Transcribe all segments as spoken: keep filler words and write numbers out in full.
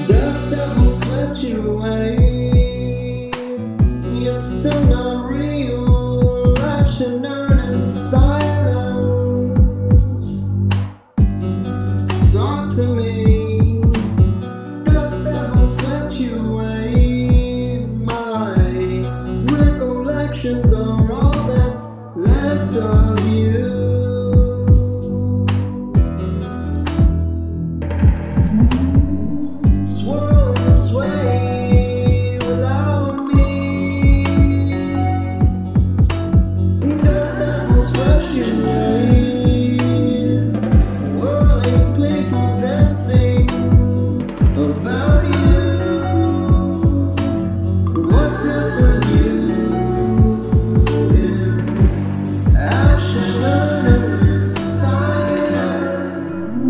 Dust that will swept you away. It's still not real. I should learn in silence. Talk to me. Dust that will swept you away. My recollections are all that's left of you. About you, what's left of you is ash and learn this silent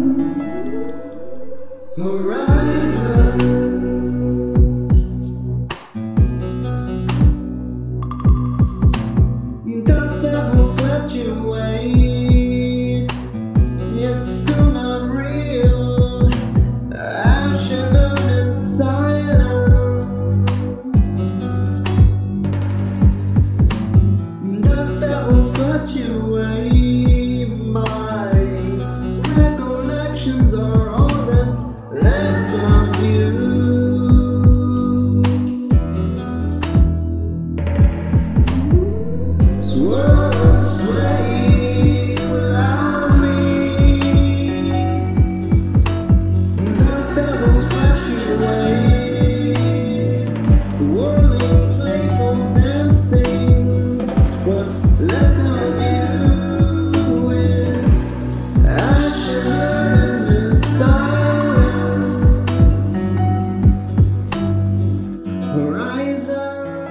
horizon. Dust that will swept you away. It's still not real. That will swept you away. My recollections are all that's left of you. Swirl, sway without me. Dust that will swept you away. Whirling, playful dancing. What's left of you is ash and this silent horizon.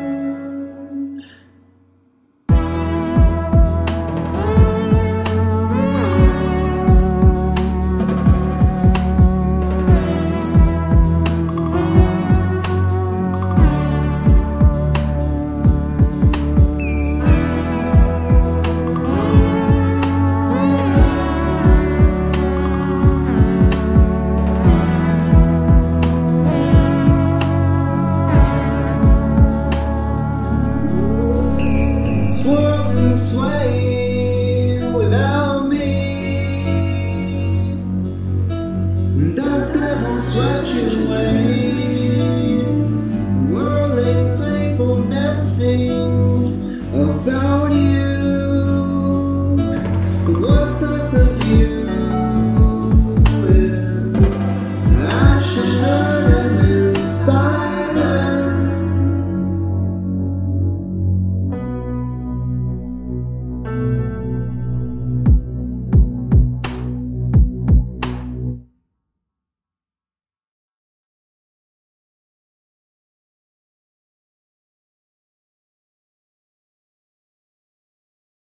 Swirl and sway without me. Dust that will swept you away.